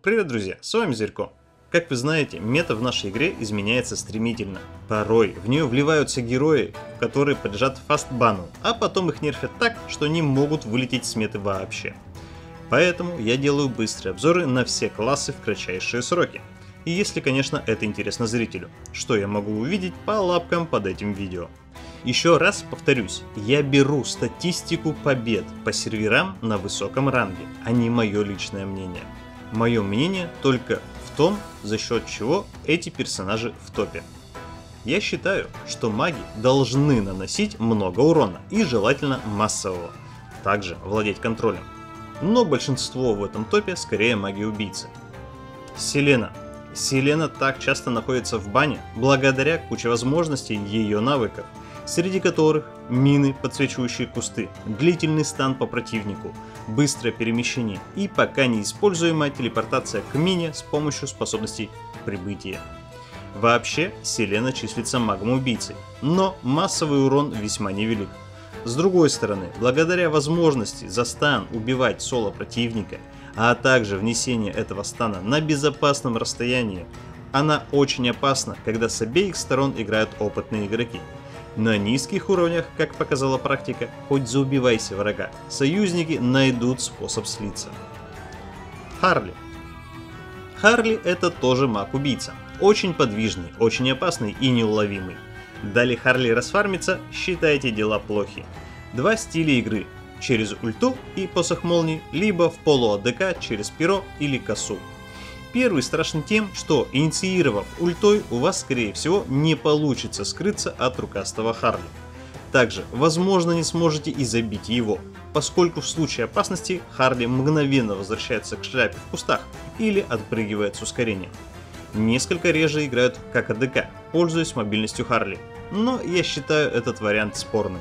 Привет, друзья, с вами Зерко. Как вы знаете, мета в нашей игре изменяется стремительно. Порой в нее вливаются герои, которые подлежат фастбану, а потом их нерфят так, что они могут вылететь с меты вообще. Поэтому я делаю быстрые обзоры на все классы в кратчайшие сроки. И если, конечно, это интересно зрителю, что я могу увидеть по лапкам под этим видео. Еще раз повторюсь, я беру статистику побед по серверам на высоком ранге, а не мое личное мнение. Мое мнение только в том, за счет чего эти персонажи в топе. Я считаю, что маги должны наносить много урона и желательно массового, также владеть контролем. Но большинство в этом топе скорее маги-убийцы. Селена. Селена так часто находится в бане благодаря куче возможностей ее навыков, среди которых мины, подсвечивающие кусты, длительный стан по противнику, быстрое перемещение и пока неиспользуемая телепортация к мине с помощью способностей прибытия. Вообще, Селена числится магом-убийцей, но массовый урон весьма невелик. С другой стороны, благодаря возможности за стан убивать соло противника, а также внесение этого стана на безопасном расстоянии, она очень опасна, когда с обеих сторон играют опытные игроки. На низких уровнях, как показала практика, хоть заубивайся врага, союзники найдут способ слиться. Харли. Харли это тоже маг-убийца, очень подвижный, очень опасный и неуловимый. Дали Харли расфармиться, считайте дела плохи. Два стиля игры: через ульту и посох молнии, либо в полу-АДК через перо или косу. Первый страшен тем, что инициировав ультой, у вас скорее всего не получится скрыться от рукастого Харли. Также, возможно, не сможете и забить его, поскольку в случае опасности Харли мгновенно возвращается к шляпе в кустах или отпрыгивает с ускорением. Несколько реже играют как АДК, пользуясь мобильностью Харли, но я считаю этот вариант спорным.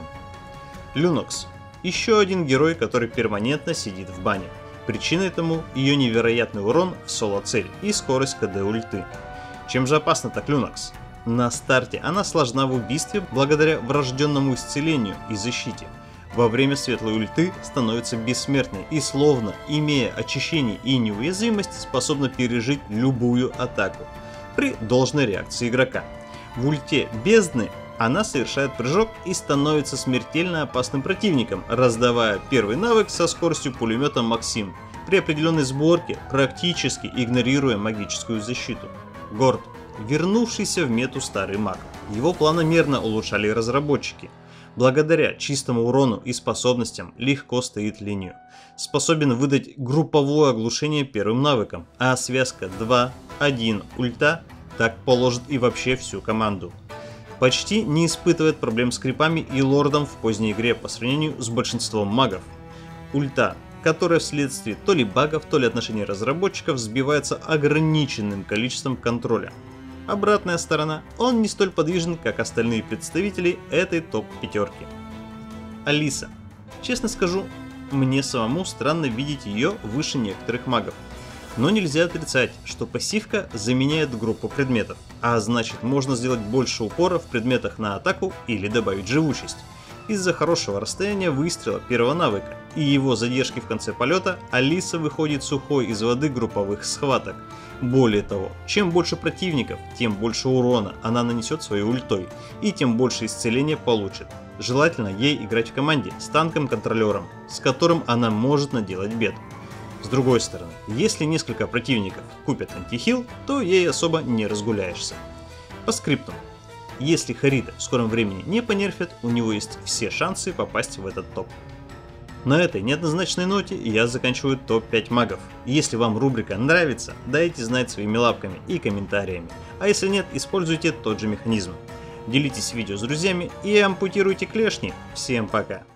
Люнокс. Еще один герой, который перманентно сидит в бане. Причиной тому ее невероятный урон в соло-цель и скорость КД ульты. Чем же опасна так Люнокс? На старте она сложна в убийстве благодаря врожденному исцелению и защите. Во время светлой ульты становится бессмертной и словно, имея очищение и неуязвимость, способна пережить любую атаку при должной реакции игрока. В ульте бездны она совершает прыжок и становится смертельно опасным противником, раздавая первый навык со скоростью пулемета Максим, при определенной сборке практически игнорируя магическую защиту. Горд. Вернувшийся в мету старый маг. Его планомерно улучшали разработчики. Благодаря чистому урону и способностям легко стоит линию. Способен выдать групповое оглушение первым навыком, а связка 2-1 ульта так положит и вообще всю команду. Почти не испытывает проблем с крипами и лордом в поздней игре по сравнению с большинством магов. Ульта, которая вследствие то ли багов, то ли отношений разработчиков сбивается ограниченным количеством контроля. Обратная сторона, он не столь подвижен, как остальные представители этой топ-пятерки. Алиса. Честно скажу, мне самому странно видеть ее выше некоторых магов. Но нельзя отрицать, что пассивка заменяет группу предметов, а значит можно сделать больше упора в предметах на атаку или добавить живучесть. Из-за хорошего расстояния выстрела первого навыка и его задержки в конце полета Алиса выходит сухой из воды групповых схваток. Более того, чем больше противников, тем больше урона она нанесет своей ультой и тем больше исцеления получит. Желательно ей играть в команде с танком-контролером, с которым она может наделать бед. С другой стороны, если несколько противников купят антихил, то ей особо не разгуляешься. По скриптам. Если Харита в скором времени не понерфят, у него есть все шансы попасть в этот топ. На этой неоднозначной ноте я заканчиваю топ-5 магов. Если вам рубрика нравится, дайте знать своими лапками и комментариями. А если нет, используйте тот же механизм. Делитесь видео с друзьями и ампутируйте клешни. Всем пока!